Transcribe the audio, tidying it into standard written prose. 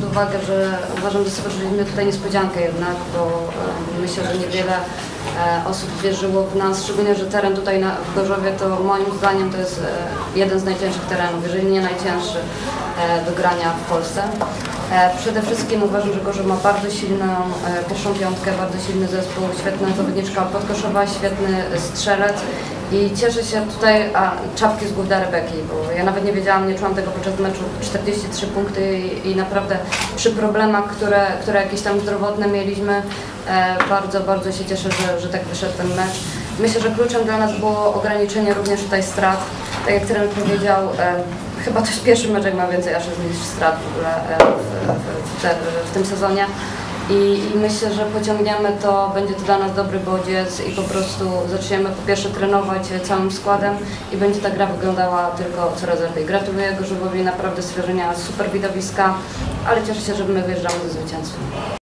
uwagę, że uważam, że stworzyliśmy tutaj niespodziankę jednak, bo myślę, że niewiele osób wierzyło w nas, szczególnie, że teren tutaj w Gorzowie to moim zdaniem to jest jeden z najcięższych terenów, jeżeli nie najcięższy do grania w Polsce. Przede wszystkim uważam, że Gorzów ma bardzo silną pierwszą piątkę, bardzo silny zespół, świetna zawodniczka podkoszowa, świetny strzelec i cieszę się tutaj czapki z głów Rebeki, bo ja nawet nie wiedziałam, nie czułam tego podczas meczu, 43 punkty i naprawdę przy problemach, które jakieś tam zdrowotne mieliśmy, bardzo się cieszę, że tak wyszedł ten mecz. Myślę, że kluczem dla nas było ograniczenie również tutaj strat. Tak jak trener powiedział, chyba to jest pierwszy mecz, jak ma więcej aż niż strat w ogóle w tym sezonie. I myślę, że pociągniemy to, będzie to dla nas dobry bodziec i po prostu zaczniemy po pierwsze trenować całym składem i będzie ta gra wyglądała tylko coraz lepiej. Gratuluję Gorzowowi naprawdę stworzenia super widowiska, ale cieszę się, że my wyjeżdżamy ze zwycięstwem.